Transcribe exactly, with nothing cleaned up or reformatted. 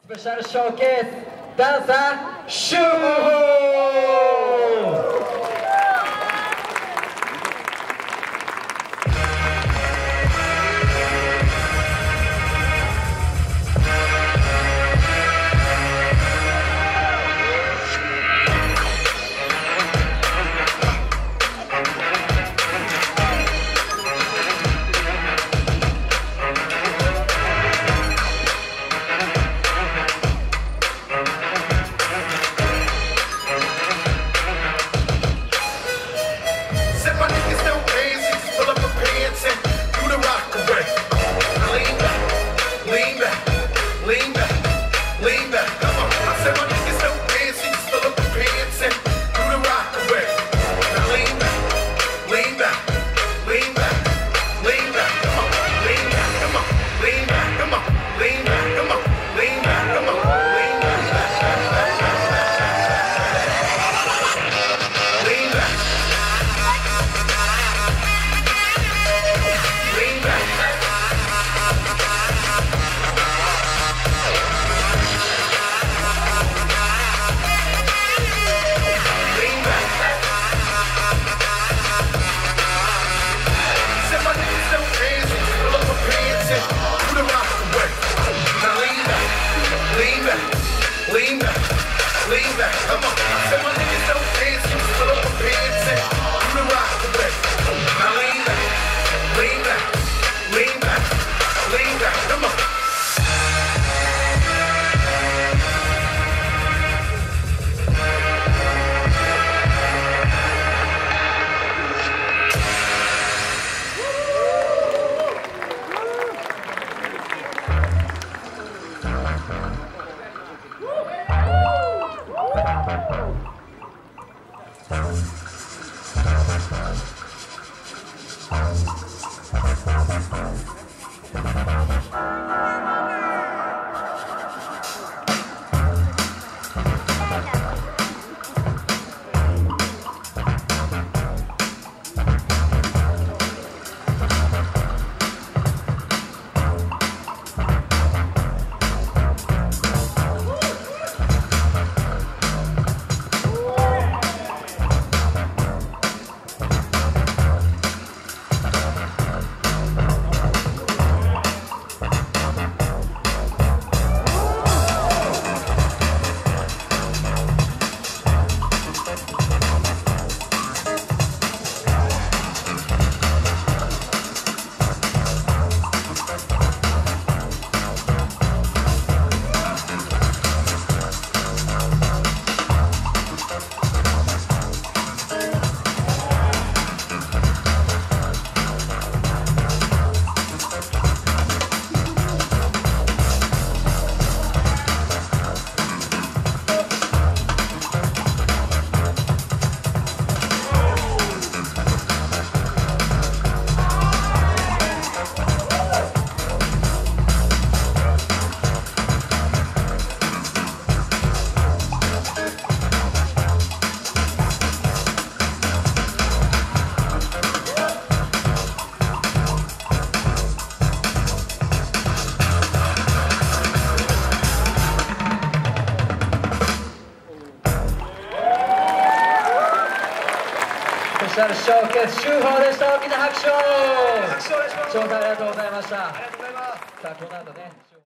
ペシャルショーケースダンサーシューLean back, lean back, come on. I said my niggas don't dance, you fill up a pants and do the rock away. Now lean back, lean back, lean back, lean back, come on.スペシャルショーケース修法でした。大きな拍手を。 拍手をお願いします。 招待ありがとうございました。 ありがとうございます。 さあこの後ね。